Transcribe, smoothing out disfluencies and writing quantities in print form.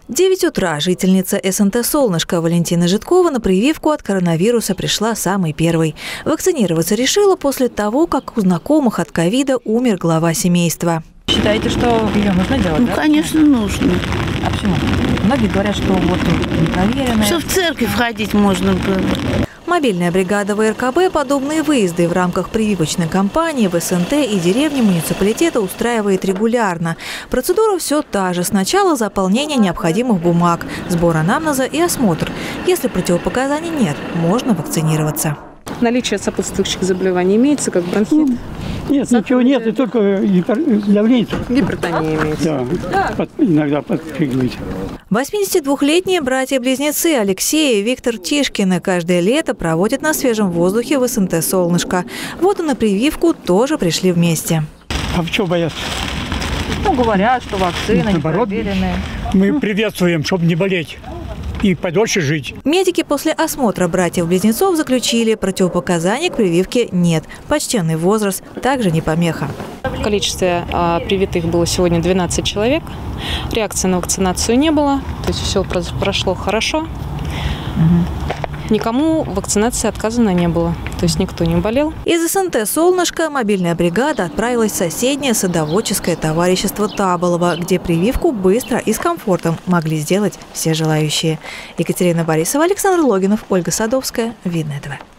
9 утра жительница СНТ «Солнышко» Валентина Житкова на прививку от коронавируса пришла самой первой. Вакцинироваться решила после того, как у знакомых от ковида умер глава семейства. Считаете, что ее нужно делать? Ну, да? конечно, нужно. А почему? Многие говорят, что вот непроверенные. Что в церковь ходить можно было. Мобильная бригада ВРКБ подобные выезды в рамках прививочной кампании в СНТ и деревне муниципалитета устраивает регулярно. Процедура все та же. Сначала заполнение необходимых бумаг, сбор анамнеза и осмотр. Если противопоказаний нет, можно вакцинироваться. Наличие сопутствующих заболеваний имеется, как бронхит? Нет, ничего нет, и только давление. Гипертония имеется. Да, иногда подпрыгивает. 82-летние братья-близнецы Алексей и Виктор Тишкины каждое лето проводят на свежем воздухе в СНТ «Солнышко». Вот и на прививку тоже пришли вместе. А в чем бояться? Ну, говорят, что вакцины Наоборот, непроверенные. мы приветствуем, чтобы не болеть и подольше жить. Медики после осмотра братьев-близнецов заключили, противопоказаний к прививке нет. Почтенный возраст также не помеха. В количестве привитых было сегодня 12 человек. Реакции на вакцинацию не было. То есть все прошло хорошо. Никому вакцинации отказано не было. То есть никто не болел. Из СНТ «Солнышко» мобильная бригада отправилась в соседнее садоводческое товарищество Таболово, где прививку быстро и с комфортом могли сделать все желающие. Екатерина Борисова, Александр Логинов, Ольга Садовская. Видное ТВ.